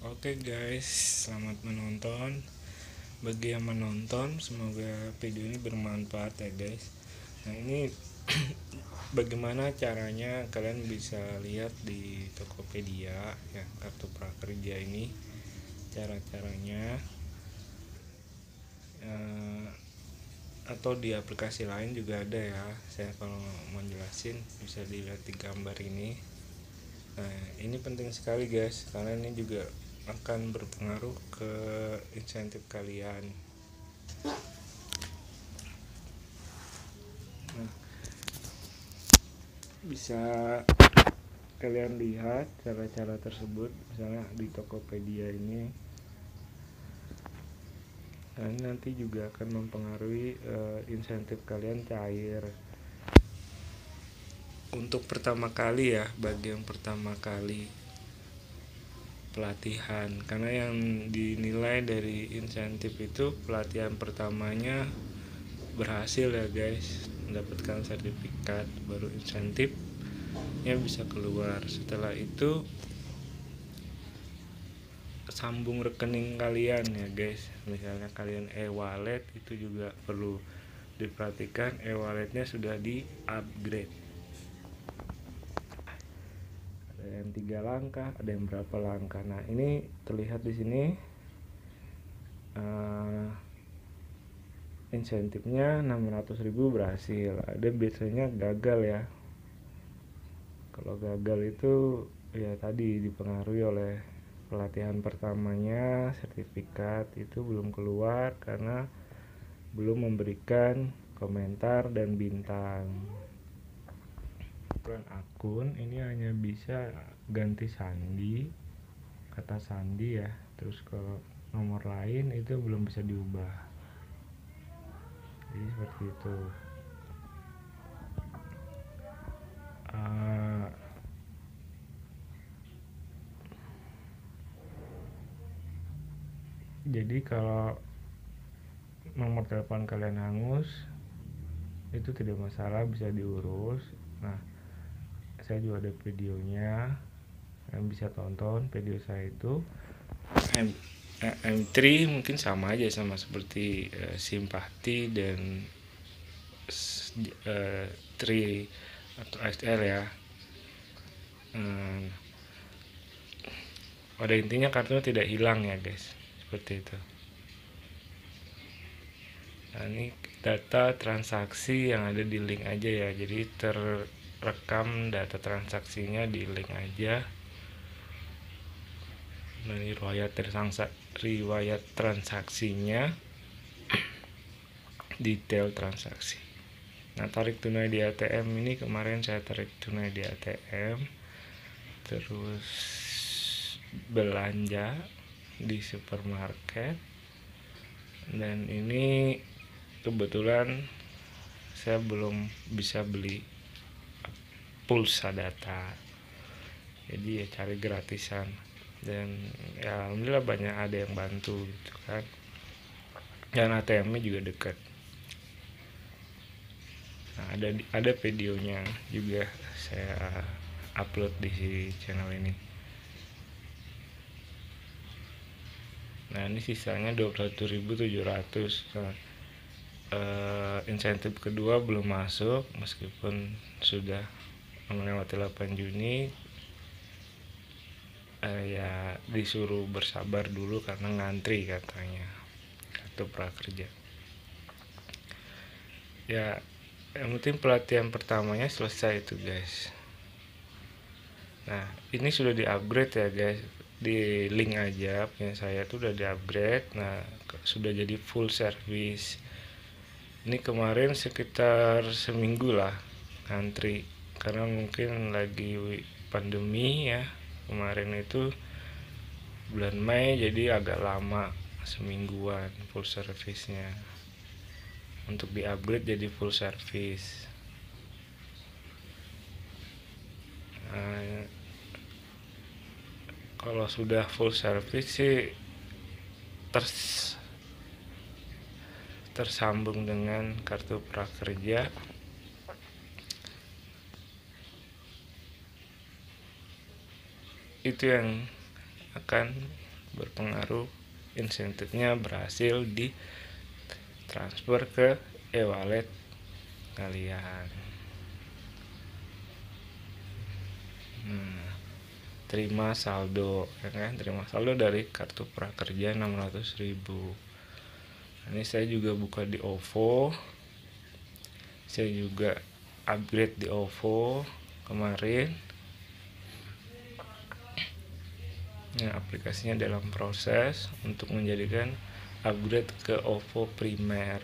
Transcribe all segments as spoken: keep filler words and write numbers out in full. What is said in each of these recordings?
Oke guys, selamat menonton. Bagi yang menonton, semoga video ini bermanfaat ya guys. Nah ini bagaimana caranya kalian bisa lihat di Tokopedia ya, kartu prakerja ini. Cara-caranya eh, atau di aplikasi lain juga ada ya. Saya kalau mau jelasin bisa dilihat di gambar ini. Nah, ini penting sekali guys, karena ini juga akan berpengaruh ke insentif kalian. Nah, bisa kalian lihat cara-cara tersebut misalnya di Tokopedia ini. Nah, ini nanti juga akan mempengaruhi uh, insentif kalian cair. Untuk pertama kali ya, bagi yang pertama kali pelatihan, karena yang dinilai dari insentif itu pelatihan pertamanya berhasil ya guys, mendapatkan sertifikat, baru insentifnya bisa keluar. Setelah itu sambung rekening kalian ya guys, misalnya kalian e-wallet itu juga perlu diperhatikan, e-walletnya sudah di upgrade. Ada yang tiga langkah, ada yang berapa langkah. Nah ini terlihat di sini uh, insentifnya enam ratus ribu berhasil. Ada biasanya gagal ya. Kalau gagal itu ya tadi dipengaruhi oleh pelatihan pertamanya, sertifikat itu belum keluar karena belum memberikan komentar dan bintang. Akun ini hanya bisa ganti sandi, kata sandi ya, terus kalau nomor lain itu belum bisa diubah. Jadi seperti itu. Uh, jadi kalau nomor telepon kalian hangus itu tidak masalah, bisa diurus. Nah saya juga ada videonya yang bisa tonton. Video saya itu M, M tiga mungkin sama aja, sama seperti uh, simpati dan uh, tiga atau X L ya. Hmm, pada intinya kartunya tidak hilang ya guys, seperti itu. Nah ini data transaksi yang ada di link aja ya, jadi terrekam data transaksinya di link aja. Nah ini riwayat transaksi, riwayat transaksinya, detail transaksi. Nah tarik tunai di A T M ini kemarin saya tarik tunai di A T M, terus belanja di supermarket, dan ini kebetulan saya belum bisa beli pulsa data, jadi ya cari gratisan, dan ya alhamdulillah banyak ada yang bantu gitu kan, dan A T M-nya juga dekat. Nah, ada ada videonya juga saya upload di channel ini. Nah ini sisanya dua puluh satu ribu tujuh ratus. Nah, uh, insentif kedua belum masuk meskipun sudah melewati delapan Juni. Uh, ya disuruh bersabar dulu karena ngantri katanya kartu prakerja. Ya yang penting pelatihan pertamanya selesai itu guys. Nah ini sudah di upgrade ya guys, di link aja punya saya tuh udah di upgrade. Nah sudah jadi full service. Ini kemarin sekitar seminggu lah ngantri karena mungkin lagi pandemi ya, kemarin itu bulan Mei, jadi agak lama, semingguan full service-nya untuk di upgrade jadi full service. Nah, kalau sudah full service sih ters tersambung dengan kartu prakerja, itu yang akan berpengaruh insentifnya berhasil di transfer ke e-wallet kalian. Nah, terima saldo ya kan, terima saldo dari kartu prakerja enam ratus ribu. Ini saya juga buka di O V O, saya juga upgrade di O V O kemarin. Nah, aplikasinya dalam proses untuk menjadikan upgrade ke O V O primer.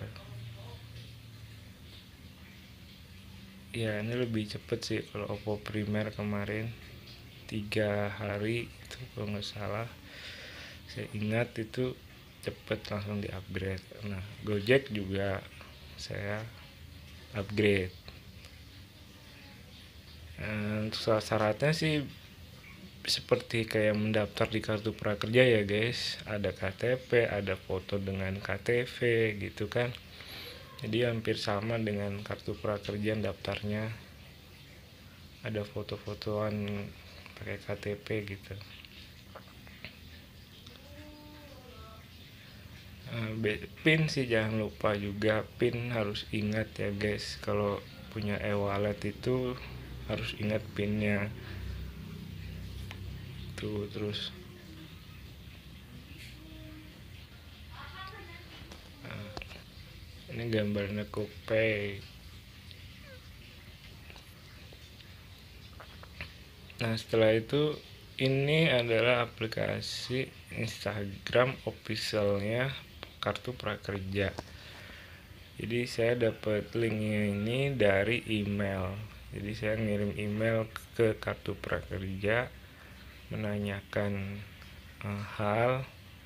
Ya, ini lebih cepet sih kalau O V O primer kemarin tiga hari itu kalau nggak salah. Saya ingat itu cepet langsung di upgrade. Nah, Gojek juga saya upgrade. Nah, untuk syaratnya sih seperti kayak mendaftar di kartu prakerja ya guys, ada K T P, ada foto dengan K T V gitu kan. Jadi hampir sama dengan kartu prakerja daftarnya, ada foto-fotoan pakai K T P gitu. PIN sih jangan lupa juga, PIN harus ingat ya guys, kalau punya e-wallet itu harus ingat PINnya tuh. Terus nah, ini gambarnya GoPay. Nah, setelah itu ini adalah aplikasi Instagram officialnya kartu prakerja. Jadi saya dapat linknya ini dari email. Jadi saya ngirim email ke kartu prakerja menanyakan uh, hal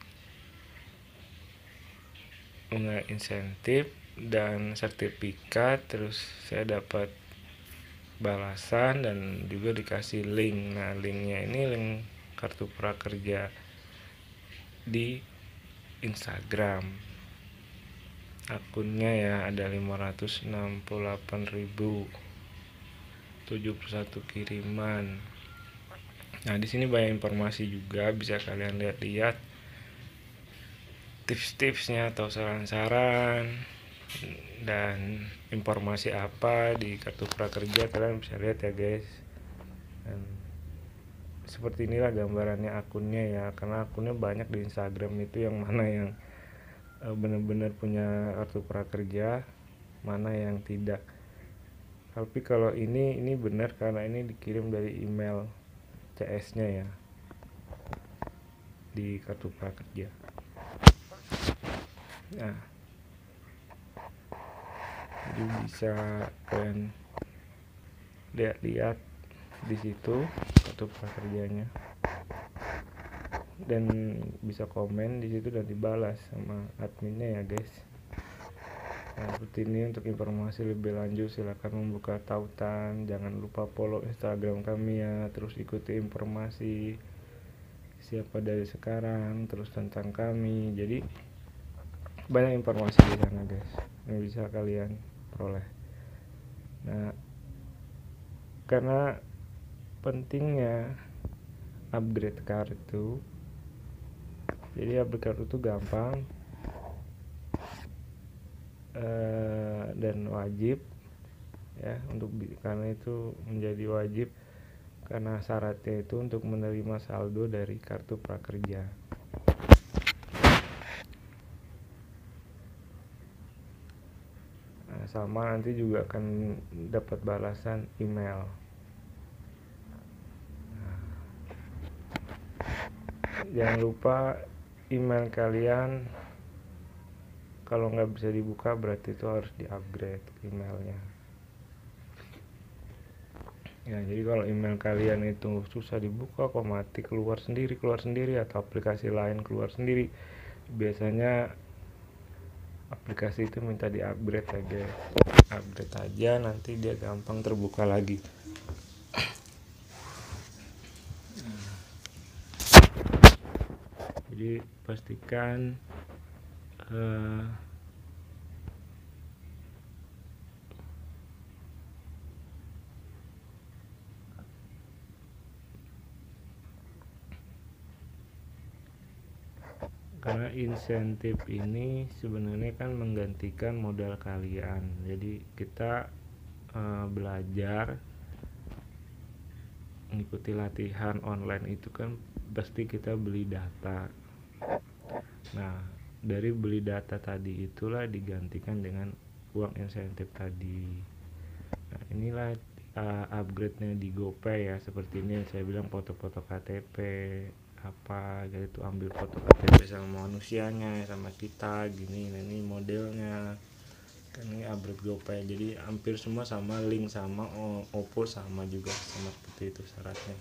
mengenai insentif dan sertifikat. Terus saya dapat balasan dan juga dikasih link. Nah, linknya ini link kartu prakerja di Instagram. Akunnya ya ada lima ratus enam puluh delapan ribu tujuh puluh satu kiriman. Nah, di sini banyak informasi juga, bisa kalian lihat-lihat tips-tipsnya atau saran-saran dan informasi apa di kartu prakerja, kalian bisa lihat ya guys. Dan seperti inilah gambarannya akunnya ya, karena akunnya banyak di Instagram itu, yang mana yang benar-benar punya kartu prakerja, mana yang tidak. Tapi kalau ini ini benar karena ini dikirim dari email C S-nya ya di kartu prakerja. Nah, jadi bisa kalian lihat-lihat di situ kartu prakerjanya, dan bisa komen di situ dan dibalas sama adminnya ya guys. Nah, seperti ini. Untuk informasi lebih lanjut silakan membuka tautan, jangan lupa follow Instagram kami ya, terus ikuti informasi siapa dari sekarang terus tentang kami. Jadi banyak informasi di sana guys yang bisa kalian peroleh. Nah, karena pentingnya upgrade kartu, jadi upgrade kartu itu gampang uh, dan wajib ya, untuk karena itu menjadi wajib karena syaratnya itu untuk menerima saldo dari kartu prakerja. Nah, sama nanti juga akan dapat balasan email. Nah, jangan lupa email kalian kalau nggak bisa dibuka berarti itu harus di-upgrade emailnya. Ya, jadi kalau email kalian itu susah dibuka, kok mati keluar sendiri, keluar sendiri atau aplikasi lain keluar sendiri, biasanya aplikasi itu minta di-upgrade ya guys. Upgrade aja, nanti dia gampang terbuka lagi. Jadi pastikan uh, karena insentif ini sebenarnya kan menggantikan modal kalian. Jadi kita uh, belajar mengikuti latihan online itu kan pasti kita beli data. Nah, dari beli data tadi itulah digantikan dengan uang insentif tadi. Nah, inilah uh, upgrade-nya di GoPay ya, seperti ini yang saya bilang, foto-foto K T P apa gitu, ambil foto K T P sama manusianya sama kita gini. Nah, ini modelnya kan, ini upgrade GoPay, jadi hampir semua sama, link sama, Oppo sama juga, sama seperti itu syaratnya.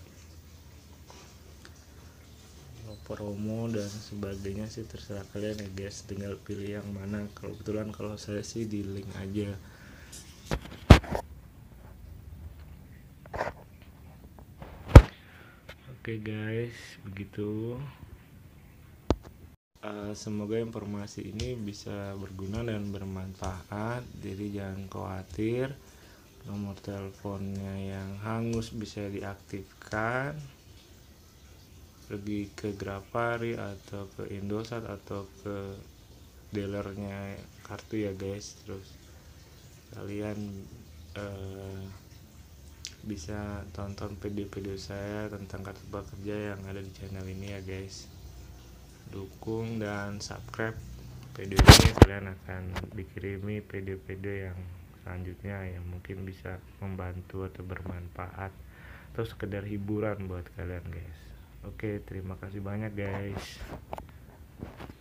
Promo dan sebagainya sih terserah kalian ya guys, tinggal pilih yang mana. Kalau kebetulan kalau saya sih di link aja. Oke guys, begitu. Uh, semoga informasi ini bisa berguna dan bermanfaat. Jadi jangan khawatir, nomor teleponnya yang hangus bisa diaktifkan, pergi ke Grafari atau ke Indosat atau ke dealernya kartu ya guys. Terus kalian uh, bisa tonton video-video saya tentang kartu prakerja yang ada di channel ini ya guys. Dukung dan subscribe video ini, kalian akan dikirimi video-video yang selanjutnya yang mungkin bisa membantu atau bermanfaat atau sekedar hiburan buat kalian guys. Oke, terima kasih banyak guys.